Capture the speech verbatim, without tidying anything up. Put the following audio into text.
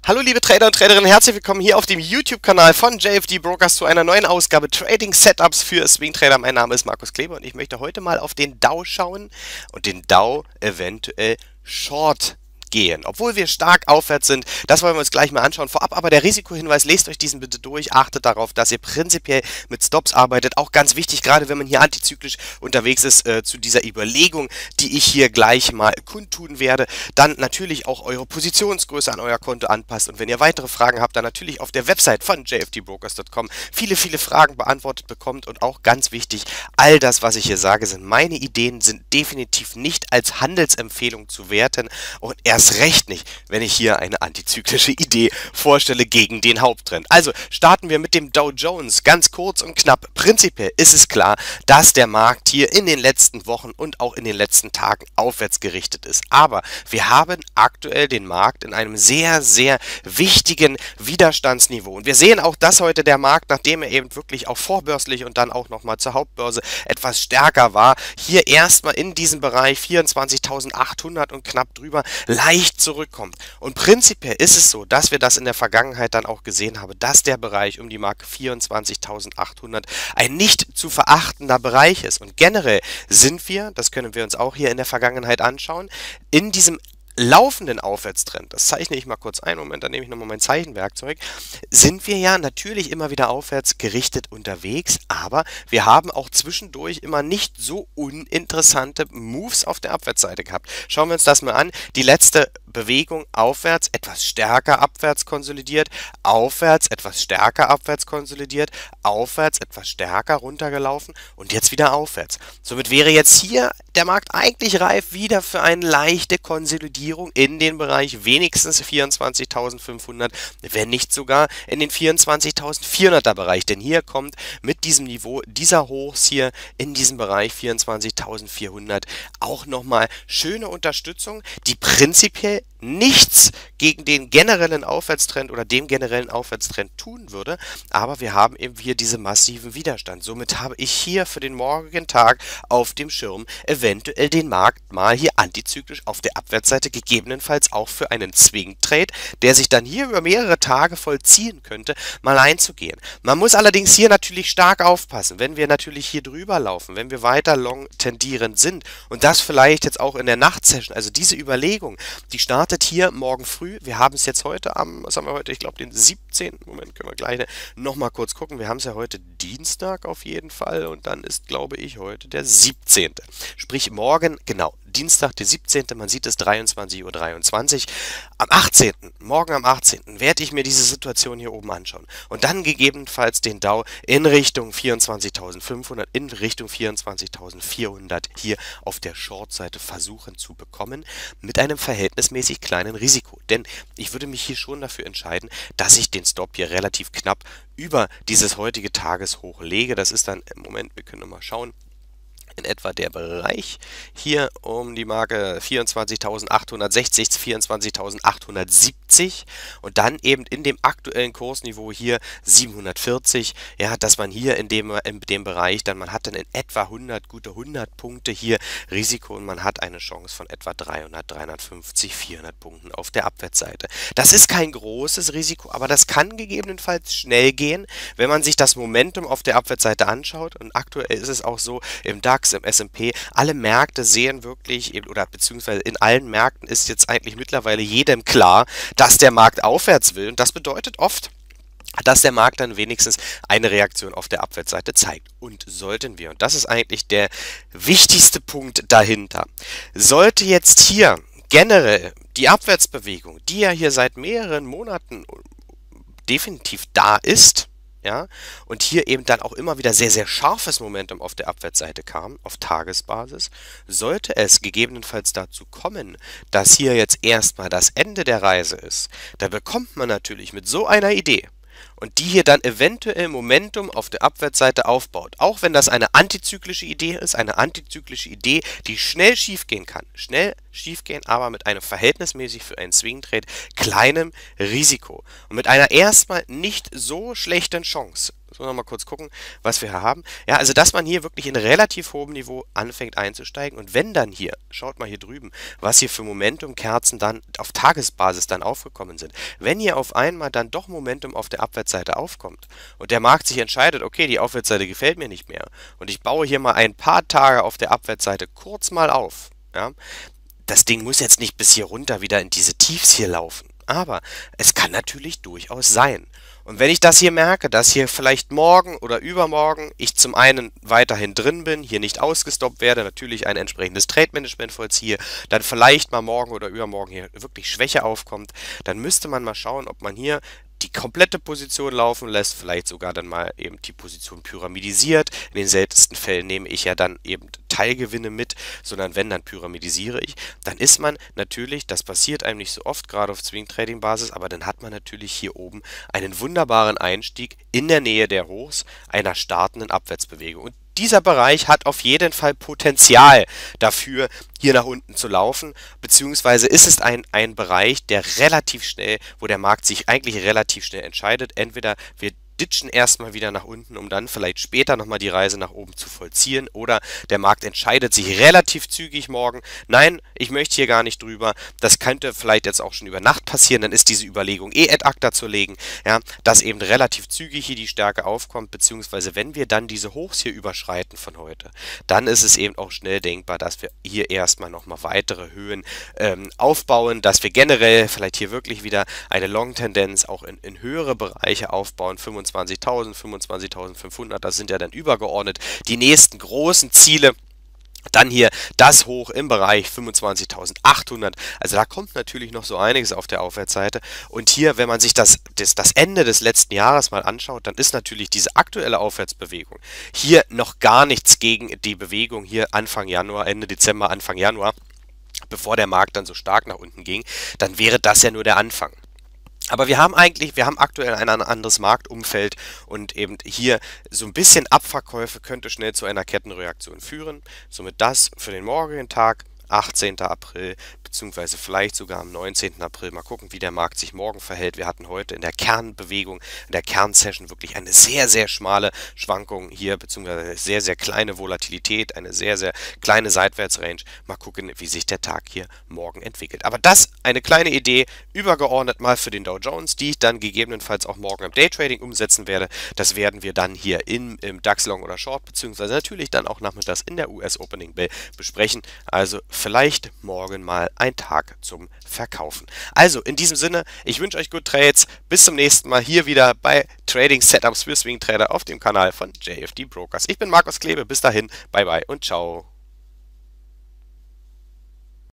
Hallo liebe Trader und Traderinnen, herzlich willkommen hier auf dem YouTube-Kanal von J F D Brokers zu einer neuen Ausgabe Trading Setups für Swing Trader. Mein Name ist Markus Kleber und ich möchte heute mal auf den Dow schauen und den Dow eventuell short gehen, obwohl wir stark aufwärts sind. Das wollen wir uns gleich mal anschauen. Vorab aber der Risikohinweis, lest euch diesen bitte durch, achtet darauf, dass ihr prinzipiell mit Stops arbeitet. Auch ganz wichtig, gerade wenn man hier antizyklisch unterwegs ist, äh, zu dieser Überlegung, die ich hier gleich mal kundtun werde. Dann natürlich auch eure Positionsgröße an euer Konto anpasst. Und wenn ihr weitere Fragen habt, dann natürlich auf der Website von j f d brokers punkt com viele, viele Fragen beantwortet bekommt. Und auch ganz wichtig, all das, was ich hier sage, sind meine Ideen, sind definitiv nicht als Handelsempfehlung zu werten und erst recht nicht, wenn ich hier eine antizyklische Idee vorstelle gegen den Haupttrend. Also starten wir mit dem Dow Jones, ganz kurz und knapp. Prinzipiell ist es klar, dass der Markt hier in den letzten Wochen und auch in den letzten Tagen aufwärts gerichtet ist. Aber wir haben aktuell den Markt in einem sehr, sehr wichtigen Widerstandsniveau. Und wir sehen auch, dass heute der Markt, nachdem er eben wirklich auch vorbörslich und dann auch nochmal zur Hauptbörse etwas stärker war, hier erstmal in diesem Bereich vierundzwanzigtausendachthundert und knapp drüber leicht zurückkommt. Und prinzipiell ist es so, dass wir das in der Vergangenheit dann auch gesehen haben, dass der Bereich um die Marke vierundzwanzigtausendachthundert ein nicht zu verachtender Bereich ist. Und generell sind wir, das können wir uns auch hier in der Vergangenheit anschauen, in diesem laufenden Aufwärtstrend, das zeichne ich mal kurz ein, Moment, dann nehme ich nochmal mein Zeichenwerkzeug, sind wir ja natürlich immer wieder aufwärts gerichtet unterwegs, aber wir haben auch zwischendurch immer nicht so uninteressante Moves auf der Abwärtsseite gehabt. Schauen wir uns das mal an. Die letzte Bewegung aufwärts, etwas stärker abwärts konsolidiert, aufwärts, etwas stärker abwärts konsolidiert, aufwärts, etwas stärker runtergelaufen und jetzt wieder aufwärts. Somit wäre jetzt hier der Markt eigentlich reif wieder für eine leichte Konsolidierung in den Bereich wenigstens vierundzwanzigtausendfünfhundert, wenn nicht sogar in den vierundzwanzigtausendvierhunderter Bereich. Denn hier kommt mit diesem Niveau dieser Hochs hier in diesem Bereich vierundzwanzigtausendvierhundert auch nochmal schöne Unterstützung, die prinzipiell nichts gegen den generellen Aufwärtstrend oder dem generellen Aufwärtstrend tun würde, aber wir haben eben hier diesen massiven Widerstand. Somit habe ich hier für den morgigen Tag auf dem Schirm eventuell den Markt mal hier antizyklisch auf der Abwärtsseite, gegebenenfalls auch für einen Swing-Trade, der sich dann hier über mehrere Tage vollziehen könnte, mal einzugehen. Man muss allerdings hier natürlich stark aufpassen, wenn wir natürlich hier drüber laufen, wenn wir weiter long tendierend sind und das vielleicht jetzt auch in der Nachtsession, also diese Überlegung, die startet hier morgen früh. Wir haben es jetzt heute am, was haben wir heute? Ich glaube den siebzehnten Moment, können wir gleich noch mal kurz gucken. Wir haben es ja heute Dienstag auf jeden Fall und dann ist, glaube ich, heute der siebzehnte Sprich morgen, genau, Dienstag, der siebzehnte Man sieht es dreiundzwanzig Uhr dreiundzwanzig. Am achtzehnten morgen am achtzehnten werde ich mir diese Situation hier oben anschauen und dann gegebenenfalls den Dow in Richtung vierundzwanzigtausendfünfhundert, in Richtung vierundzwanzigtausendvierhundert hier auf der Short-Seite versuchen zu bekommen mit einem verhältnismäßig kleinen Risiko. Denn ich würde mich hier schon dafür entscheiden, dass ich den Stop hier relativ knapp über dieses heutige Tageshoch lege. Das ist dann im Moment, wir können mal schauen, in etwa der Bereich hier um die Marke vierundzwanzigtausendachthundertsechzig, vierundzwanzigtausendachthundertsiebzig und dann eben in dem aktuellen Kursniveau hier siebenhundertvierzig, ja, dass man hier in dem, in dem Bereich dann, man hat dann in etwa hundert, gute hundert Punkte hier Risiko und man hat eine Chance von etwa dreihundert, dreihundertfünfzig, vierhundert Punkten auf der Abwärtsseite. Das ist kein großes Risiko, aber das kann gegebenenfalls schnell gehen, wenn man sich das Momentum auf der Abwärtsseite anschaut und aktuell ist es auch so, im DAX, im S und P, alle Märkte sehen wirklich, oder beziehungsweise in allen Märkten ist jetzt eigentlich mittlerweile jedem klar, dass der Markt aufwärts will und das bedeutet oft, dass der Markt dann wenigstens eine Reaktion auf der Abwärtsseite zeigt. Und sollten wir, und das ist eigentlich der wichtigste Punkt dahinter, sollte jetzt hier generell die Abwärtsbewegung, die ja hier seit mehreren Monaten definitiv da ist, ja, und hier eben dann auch immer wieder sehr, sehr scharfes Momentum auf der Abwärtsseite kam, auf Tagesbasis, sollte es gegebenenfalls dazu kommen, dass hier jetzt erstmal das Ende der Reise ist, da bekommt man natürlich mit so einer Idee und die hier dann eventuell Momentum auf der Abwärtsseite aufbaut. Auch wenn das eine antizyklische Idee ist, eine antizyklische Idee, die schnell schiefgehen kann. Schnell schiefgehen, aber mit einem verhältnismäßig für einen Swing-Trade kleinem Risiko. Und mit einer erstmal nicht so schlechten Chance, Jetzt müssen wir mal kurz gucken, was wir hier haben. Ja, also dass man hier wirklich in relativ hohem Niveau anfängt einzusteigen und wenn dann hier, schaut mal hier drüben, was hier für Momentum-Kerzen dann auf Tagesbasis dann aufgekommen sind. Wenn hier auf einmal dann doch Momentum auf der Abwärtsseite aufkommt und der Markt sich entscheidet, okay, die Aufwärtsseite gefällt mir nicht mehr und ich baue hier mal ein paar Tage auf der Abwärtsseite kurz mal auf, ja, das Ding muss jetzt nicht bis hier runter wieder in diese Tiefs hier laufen, aber es kann natürlich durchaus sein. Und wenn ich das hier merke, dass hier vielleicht morgen oder übermorgen ich zum einen weiterhin drin bin, hier nicht ausgestoppt werde, natürlich ein entsprechendes Trade-Management vollziehe, dann vielleicht mal morgen oder übermorgen hier wirklich Schwäche aufkommt, dann müsste man mal schauen, ob man hier die komplette Position laufen lässt, vielleicht sogar dann mal eben die Position pyramidisiert. In den seltensten Fällen nehme ich ja dann eben Teilgewinne mit, sondern wenn, dann pyramidisiere ich. Dann ist man natürlich, das passiert einem nicht so oft, gerade auf Swing-Trading-Basis, aber dann hat man natürlich hier oben einen wunderbaren Einstieg in der Nähe der Hochs einer startenden Abwärtsbewegung. Und dieser Bereich hat auf jeden Fall Potenzial dafür, hier nach unten zu laufen, beziehungsweise ist es ein, ein Bereich, der relativ schnell, wo der Markt sich eigentlich relativ schnell entscheidet. Entweder wir ditchen erstmal wieder nach unten, um dann vielleicht später nochmal die Reise nach oben zu vollziehen, oder der Markt entscheidet sich relativ zügig morgen, nein, ich möchte hier gar nicht drüber, das könnte vielleicht jetzt auch schon über Nacht passieren, dann ist diese Überlegung eh ad acta zu legen, ja, dass eben relativ zügig hier die Stärke aufkommt, beziehungsweise wenn wir dann diese Hochs hier überschreiten von heute, dann ist es eben auch schnell denkbar, dass wir hier erstmal nochmal weitere Höhen ähm, aufbauen, dass wir generell vielleicht hier wirklich wieder eine Long-Tendenz auch in, in höhere Bereiche aufbauen, fünfundzwanzigtausend, fünfundzwanzigtausendfünfhundert, das sind ja dann übergeordnet die nächsten großen Ziele. Dann hier das Hoch im Bereich fünfundzwanzigtausendachthundert, also da kommt natürlich noch so einiges auf der Aufwärtsseite und hier, wenn man sich das, das, das Ende des letzten Jahres mal anschaut, dann ist natürlich diese aktuelle Aufwärtsbewegung hier noch gar nichts gegen die Bewegung hier Anfang Januar, Ende Dezember, Anfang Januar, bevor der Markt dann so stark nach unten ging, dann wäre das ja nur der Anfang. Aber wir haben eigentlich, wir haben aktuell ein anderes Marktumfeld und eben hier so ein bisschen Abverkäufe könnte schnell zu einer Kettenreaktion führen. Somit das für den morgigen Tag, achtzehnten April, beziehungsweise vielleicht sogar am neunzehnten April. Mal gucken, wie der Markt sich morgen verhält. Wir hatten heute in der Kernbewegung, in der Kernsession wirklich eine sehr, sehr schmale Schwankung hier, beziehungsweise sehr, sehr kleine Volatilität, eine sehr, sehr kleine Seitwärtsrange. Mal gucken, wie sich der Tag hier morgen entwickelt. Aber das eine kleine Idee, übergeordnet mal für den Dow Jones, die ich dann gegebenenfalls auch morgen im Daytrading umsetzen werde. Das werden wir dann hier im, im DAX Long oder Short, beziehungsweise natürlich dann auch nachmittags in der U S Opening Bell besprechen. Also vielleicht morgen mal ein Tag zum Verkaufen. Also in diesem Sinne, ich wünsche euch gut Trades. Bis zum nächsten Mal hier wieder bei Trading Setups für Swing Trader auf dem Kanal von J F D Brokers. Ich bin Markus Klebe. Bis dahin, bye bye und ciao.